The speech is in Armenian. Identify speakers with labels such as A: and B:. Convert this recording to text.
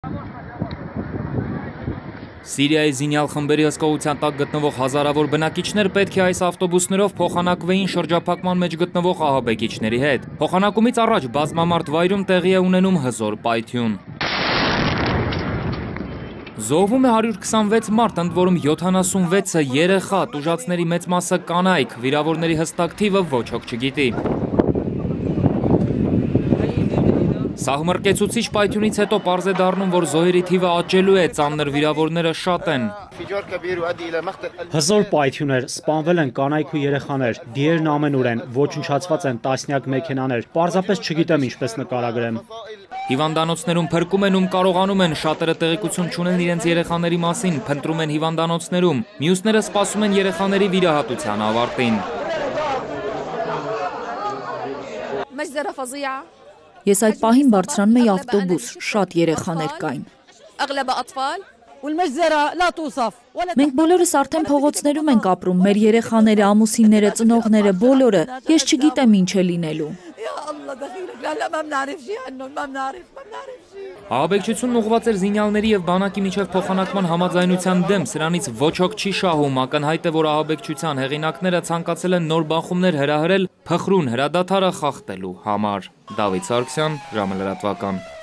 A: Սիրիայի զինյալ խմբերի հսկողության տակ գտնվող հազարավոր բնակիչներ պետք է այս ավտոբուսներով փոխանակվեին շրջափակման մեջ գտնվող ահաբեկիչների հետ։ Փոխանակումից առաջ բազմամարդ վայրում տեղի է ունենում հզոր պայթյուն։ Զոհվում է 126 մարդ, ընդ որում 76-ը երեխա, տուժածների մեծ մասը կանայք, վիրավորների հստակ թիվը ոչ ոք չգիտի։ Սահմռկեցուցիչ պայթյունից հետո պարզ է դառնում, որ զոհերի թիվը աճելու է, ծանր վիրավորները շատ են։
B: Հզոր պայթյուն էր, սպանվել են կանայք ու երեխաներ, դիերն ամենուր են, ոչնչացված են տասնյակ մեքենաներ, պարզապես չգիտեմ ինչպես նկարագրեմ։
A: Հիվանդանոցներում փրկում են ում կարողանում են, շատերը տեղեկություն չունեն իրենց երեխաների մասին, փնտրում են հիվանդանոցներում, մյուսները սպասում են երեխաների վիրահատության ավարտին։
C: Ես այդ պահին բարձրանում էի ավտոբուս, շատ երեխաներ կային։ Մենք բոլորս արդեն փողոցներում ենք ապրում, մեր երեխաները, ամուսինները, ծնողները, բոլորը, ես չգիտեմ ինչ է լինելու։
A: Ահաբեկչությունն ուղղված էր զինյալների և բանակի միջև փոխանակման համաձայնության դեմ, սրանից ոչ ոք չի շահում, ակնհայտ է, որ ահաբեկչության հեղինակները ցանկացել են նոր բախումներ հրահրել փխրուն հրադադարը խախտելու համար։ Դավիթ Սարգսյան, ժամը լրատվական։